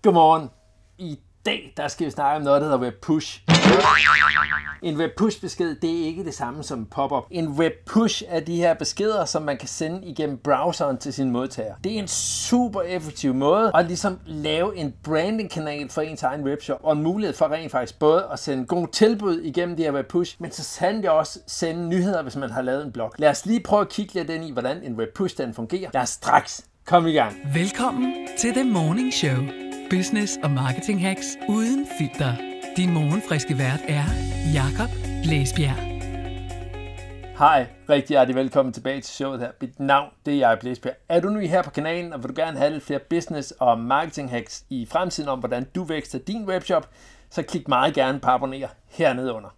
Godmorgen. I dag skal vi snakke om noget, der hedder web push. En web push besked, det er ikke det samme som pop-up. En web push er de her beskeder, som man kan sende igennem browseren til sine modtagere. Det er en super effektiv måde at ligesom lave en branding-kanal for ens egen webshop, og en mulighed for rent faktisk både at sende gode tilbud igennem de her web push, men så sandelig også sende nyheder, hvis man har lavet en blog. Lad os lige prøve at kigge lidt ind i, hvordan en web push den fungerer. Lad os straks komme i gang. Velkommen til The Morning Show. Business og marketing hacks uden filter. Din morgenfriske vært er Jakob Blæsbjerg. Hej, rigtig hjertelig velkommen tilbage til showet her. Mit navn, det er Jakob Blæsbjerg. Er du ny her på kanalen, og vil du gerne have lidt flere business og marketing hacks i fremtiden om, hvordan du vækster din webshop, så klik meget gerne på abonner hernede under.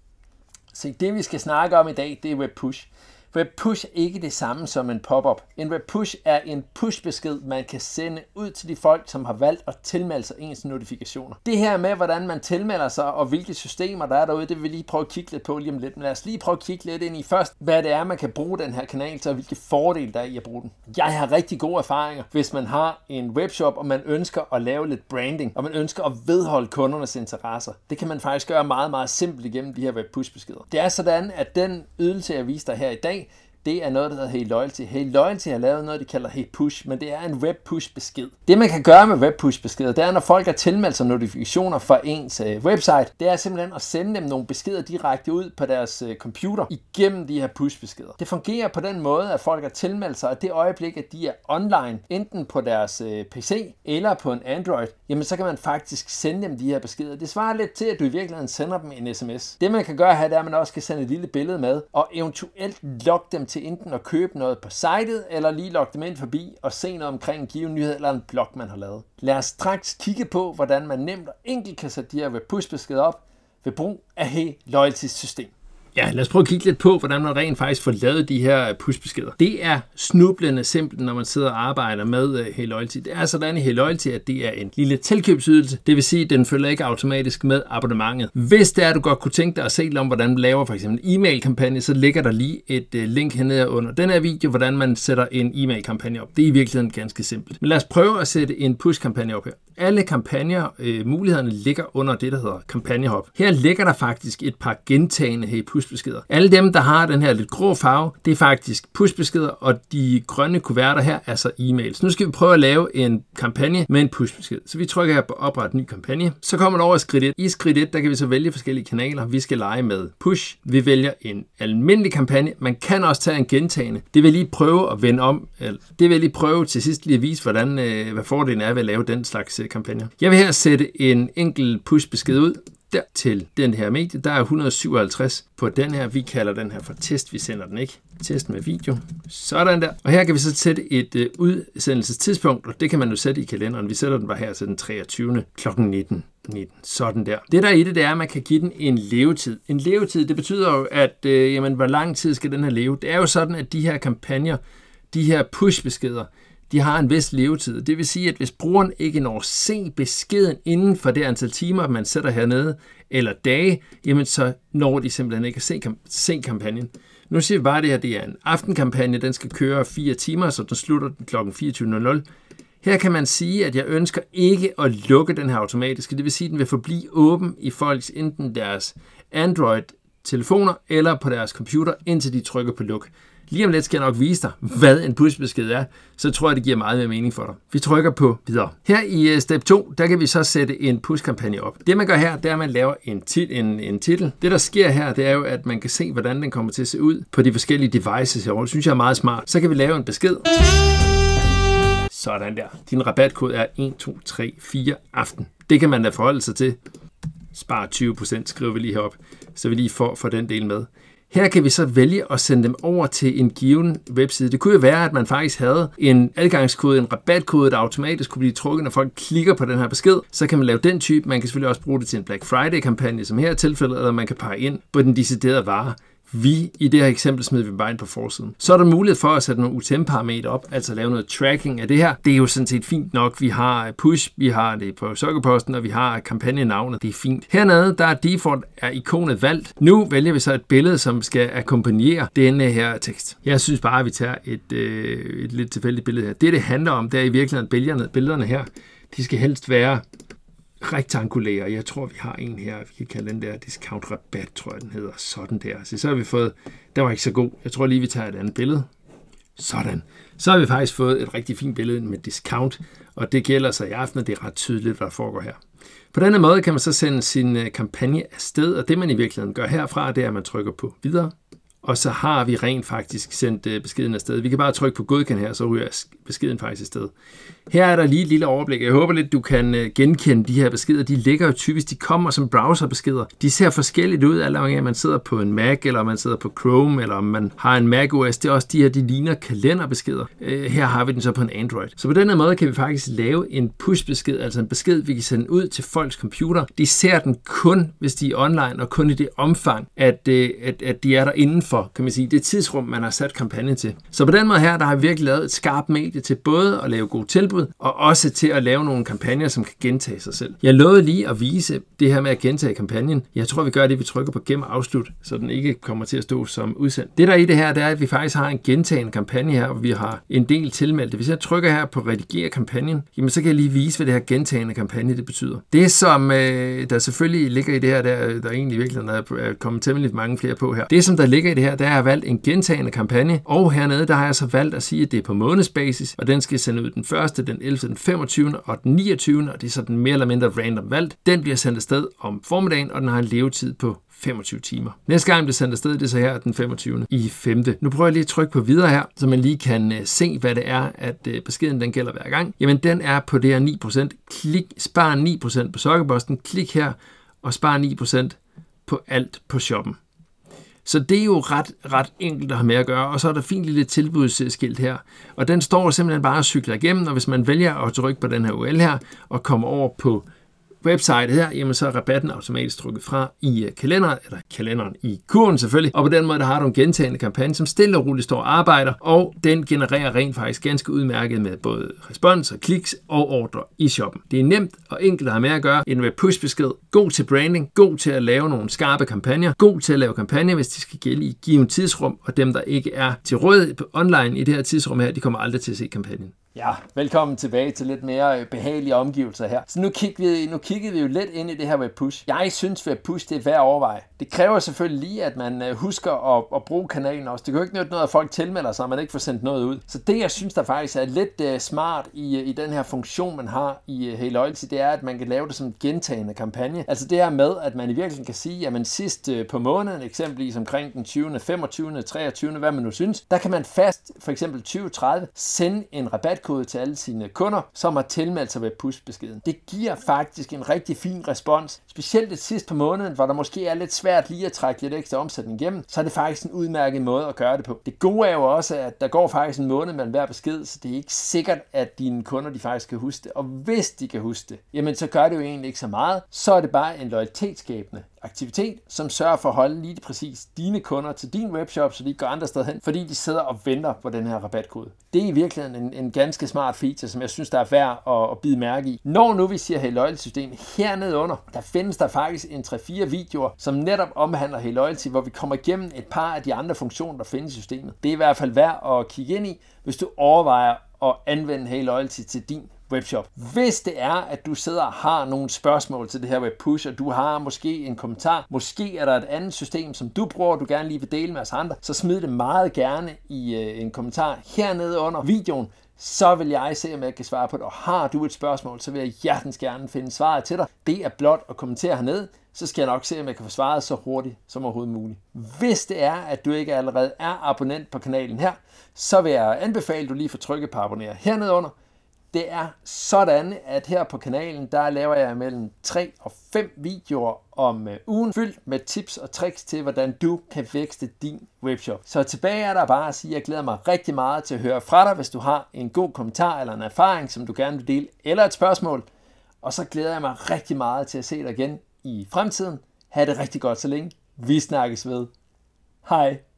Så det vi skal snakke om i dag, det er web push. Web push er ikke det samme som en pop-up. En web push er en push-besked, man kan sende ud til de folk, som har valgt at tilmelde sig ens notifikationer. Det her med, hvordan man tilmelder sig, og hvilke systemer der er derude, det vil vi lige prøve at kigge lidt på lige om lidt. Men lad os lige prøve at kigge lidt ind i først, hvad det er, man kan bruge den her kanal til, og hvilke fordele der er i at bruge den. Jeg har rigtig gode erfaringer, hvis man har en webshop, og man ønsker at lave lidt branding, og man ønsker at vedholde kundernes interesser. Det kan man faktisk gøre meget, meget simpelt igennem de her web push-beskeder. Det er sådan, at den ydelse, jeg viser dig her i dag, det er noget, der hedder Hey Loyalty. Hey Loyalty har lavet noget, de kalder Hey Push, men det er en web push besked. Det man kan gøre med web push beskeder, det er, når folk har tilmeldt sig notifikationer fra ens website, det er simpelthen at sende dem nogle beskeder direkte ud på deres computer igennem de her push beskeder. Det fungerer på den måde, at folk har tilmeldt sig, at det øjeblik, at de er online, enten på deres PC eller på en Android, jamen så kan man faktisk sende dem de her beskeder. Det svarer lidt til, at du i virkeligheden sender dem en sms. Det man kan gøre her, det er, at man også kan sende et lille billede med, og eventuelt logge dem til enten at købe noget på sitet, eller lige logge dem ind forbi og se noget omkring en given nyhed eller en blog, man har lavet. Lad os straks kigge på, hvordan man nemt og enkelt kan sætte de her web push beskeder op ved brug af Hey Loyalty system. Ja, lad os prøve at kigge lidt på, hvordan man rent faktisk får lavet de her push-beskeder. Det er snublende simpelt, når man sidder og arbejder med Hey Loyalty. Det er sådan i Hey Loyalty, at det er en lille tilkøbsydelse. Det vil sige, at den følger ikke automatisk med abonnementet. Hvis det er, at du godt kunne tænke dig at se lidt om, hvordan man laver for eksempel en e-mail-kampagne, så ligger der lige et link hernede under den her video, hvordan man sætter en e-mail-kampagne op. Det er i virkeligheden ganske simpelt. Men lad os prøve at sætte en push-kampagne op her. Alle kampagner, mulighederne ligger under det, der hedder kampagnehop. Her ligger der faktisk et par gentagende Hey Push-beskeder. Alle dem, der har den her lidt grå farve, det er faktisk push-beskeder, og de grønne kuverter her er så e-mails. Nu skal vi prøve at lave en kampagne med en push-besked. Så vi trykker her på opret ny kampagne. Så kommer man over i skridt 1. I skridt 1, der kan vi så vælge forskellige kanaler. Vi skal lege med push. Vi vælger en almindelig kampagne. Man kan også tage en gentagende. Det vil jeg lige prøve at vende om. Det vil jeg lige prøve til sidst lige at vise, hvad fordelen er ved at lave den slags kampagner. Jeg vil her sætte en enkelt push-besked ud. Der til den her medie, der er 157 på den her. Vi kalder den her for test, vi sender den ikke. Test med video. Sådan der. Og her kan vi så sætte et udsendelsestidspunkt, og det kan man jo sætte i kalenderen. Vi sætter den bare her til den 23. kl. 19. Sådan der. Det der i det, er, at man kan give den en levetid. En levetid, det betyder jo, at hvor lang tid skal den her leve? Det er jo sådan, at de her kampagner, de her push-beskeder, de har en vis levetid. Det vil sige, at hvis brugeren ikke når at se beskeden inden for det antal timer, man sætter hernede, eller dage, jamen så når de simpelthen ikke at se kampagnen. Nu siger vi bare, at det her det er en aftenkampagne. Den skal køre 4 timer, så den slutter kl. 24.00. Her kan man sige, at jeg ønsker ikke at lukke den her automatisk. Det vil sige, at den vil forblive åben i folks enten deres Android-telefoner eller på deres computer, indtil de trykker på luk. Lige om lidt skal jeg nok vise dig, hvad en push-besked er, så tror jeg, det giver meget mere mening for dig. Vi trykker på videre. Her i step 2, der kan vi så sætte en push-kampagne op. Det man gør her, det er, at man laver en titel. Det der sker her, det er jo, at man kan se, hvordan den kommer til at se ud på de forskellige devices herovre. Det synes jeg er meget smart. Så kan vi lave en besked. Sådan der. Din rabatkode er 1234 aften. Det kan man da forholde sig til. Spar 20%, skriver vi lige herop, så vi lige får den del med. Her kan vi så vælge at sende dem over til en given webside. Det kunne jo være, at man faktisk havde en adgangskode, en rabatkode, der automatisk kunne blive trukket, når folk klikker på den her besked. Så kan man lave den type. Man kan selvfølgelig også bruge det til en Black Friday-kampagne, som her er tilfældet, eller man kan pege ind på den deciderede vare. Vi i det her eksempel smider vi bare ind på forsiden. Så er der mulighed for at sætte nogle UTM-parametre op, altså lave noget tracking af det her. Det er jo sådan set fint nok. Vi har push, vi har det på Sokkerposten, og vi har kampagnenavnet. Det er fint. Hernede, der er default, er ikonet valgt. Nu vælger vi så et billede, som skal akkompagnere denne her tekst. Jeg synes bare, at vi tager et lidt tilfældigt billede her. Det handler om, det er i virkeligheden billederne her. De skal helst være rektangulære. Jeg tror, vi har en her. Vi kan kalde den der discount rabat, tror jeg, den hedder. Sådan der. Så har vi fået... Den var ikke så god. Jeg tror lige, vi tager et andet billede. Sådan. Så har vi faktisk fået et rigtig fint billede med discount, og det gælder så i aften, og det er ret tydeligt, hvad der foregår her. På denne måde kan man så sende sin kampagne afsted, og det man i virkeligheden gør herfra, det er, at man trykker på videre. Og så har vi rent faktisk sendt beskeden afsted. Vi kan bare trykke på godkend her, så ryger beskeden faktisk afsted. Her er der lige et lille overblik. Jeg håber lidt, du kan genkende de her beskeder. De ligger jo typisk, de kommer som browserbeskeder. De ser forskelligt ud, alt afhængig af, om man sidder på en Mac, eller om man sidder på Chrome, eller om man har en Mac OS. Det er også de her, de ligner kalenderbeskeder. Her har vi den så på en Android. Så på den her måde kan vi faktisk lave en push-besked, altså en besked, vi kan sende ud til folks computer. De ser den kun, hvis de er online, og kun i det omfang, at de er der indenfor, kan man sige, det tidsrum, man har sat kampagnen til. Så på den måde her, der har vi virkelig lavet et skarpt medie til både at lave gode tilbud, og også til at lave nogle kampagner, som kan gentage sig selv. Jeg lovede lige at vise det her med at gentage kampagnen. Jeg tror, vi gør det, vi trykker på gem og afslut, så den ikke kommer til at stå som udsendt. Det der i det her, det er, at vi faktisk har en gentagende kampagne her, og vi har en del tilmeldte. Hvis jeg trykker her på redigere kampagnen, jamen så kan jeg lige vise, hvad det her gentagende kampagne det betyder. Det, som der selvfølgelig ligger i det her, der egentlig virkelig er kommet temmelig mange flere på her. Det, som der ligger i det her, der har jeg valgt en gentagende kampagne, og hernede, der har jeg så valgt at sige, at det er på månedsbasis, og den skal sende ud den 1., den 11., den 25. og den 29., og det er sådan mere eller mindre random valgt. Den bliver sendt afsted om formiddagen, og den har en levetid på 25 timer. Næste gang det bliver sendt afsted, det er så her den 25. i 5. Nu prøver jeg lige at trykke på videre her, så man lige kan se, hvad det er, at beskeden den gælder hver gang. Jamen den er på det her 9%. Klik, spar 9% på sokkerposten. Klik her og spar 9% på alt på shoppen. Så det er jo ret enkelt at have med at gøre, og så er der fint lille tilbudsskilt her. Og den står simpelthen bare og cykler igennem, og hvis man vælger at trykke på den her URL her, og kommer over på website her, jamen så er rabatten automatisk trykket fra i kalenderen i kurven selvfølgelig, og på den måde der har du en gentagende kampagne, som stille og roligt står og arbejder, og den genererer rent faktisk ganske udmærket med både respons og kliks og ordre i shoppen. Det er nemt og enkelt at have med at gøre. En push-besked, god til branding, god til at lave nogle skarpe kampagner, god til at lave kampagner, hvis de skal gælde i givet tidsrum, og dem der ikke er til rådighed online i det her tidsrum her, de kommer aldrig til at se kampagnen. Ja, velkommen tilbage til lidt mere behagelige omgivelser her. Så nu kiggede vi jo lidt ind i det her webpush. Jeg synes, webpush det er værd at overveje. Det kræver selvfølgelig lige, at man husker at bruge kanalen også. Det kan jo ikke nytte noget, at folk tilmelder sig, og man ikke får sendt noget ud. Så det, jeg synes, der faktisk er lidt smart i den her funktion, man har i Hey Loyalty, det er, at man kan lave det som en gentagende kampagne. Altså det her med, at man i virkeligheden kan sige, at sidst på måneden, eksempelvis omkring den 20., 25., 23., hvad man nu synes, der kan man fast, for eksempel 2030, sende en rabatkode til alle sine kunder, som har tilmeldt sig ved push-beskeden. Det giver faktisk en rigtig fin respons, specielt det sidste på måneden, hvor der måske er lidt svært lige at trække lidt ekstra omsætning igennem, så er det faktisk en udmærket måde at gøre det på. Det gode er jo også, at der går faktisk en måned mellem hver besked, så det er ikke sikkert, at dine kunder de faktisk kan huske det. Og hvis de kan huske det, jamen så gør det jo egentlig ikke så meget. Så er det bare en loyalitetsskabende aktivitet, som sørger for at holde lige præcis dine kunder til din webshop, så de ikke går andre steder hen, fordi de sidder og venter på den her rabatkode. Det er i virkeligheden en ganske smart feature, som jeg synes, der er værd at bide mærke i. Når nu vi siger Hey Loyalty system, hernede under, der findes der faktisk en 3-4 videoer, som netop omhandler Hey Loyalty, hvor vi kommer igennem et par af de andre funktioner, der findes i systemet. Det er i hvert fald værd at kigge ind i, hvis du overvejer at anvende Hey Loyalty til din webshop. Hvis det er, at du sidder og har nogle spørgsmål til det her webpush, og du har måske en kommentar, måske er der et andet system, som du bruger, og du gerne lige vil dele med os andre, så smid det meget gerne i en kommentar hernede under videoen, så vil jeg se, om jeg kan svare på det. Og har du et spørgsmål, så vil jeg hjertens gerne finde svaret til dig. Det er blot at kommentere hernede, så skal jeg nok se, om jeg kan få svaret så hurtigt som overhovedet muligt. Hvis det er, at du ikke allerede er abonnent på kanalen her, så vil jeg anbefale, at du lige får trykket på abonnere hernede under. Det er sådan, at her på kanalen, der laver jeg mellem 3 og 5 videoer om ugen, fyldt med tips og tricks til, hvordan du kan vækste din webshop. Så tilbage er der bare at sige, at jeg glæder mig rigtig meget til at høre fra dig, hvis du har en god kommentar eller en erfaring, som du gerne vil dele, eller et spørgsmål. Og så glæder jeg mig rigtig meget til at se dig igen i fremtiden. Ha' det rigtig godt så længe. Vi snakkes ved. Hej.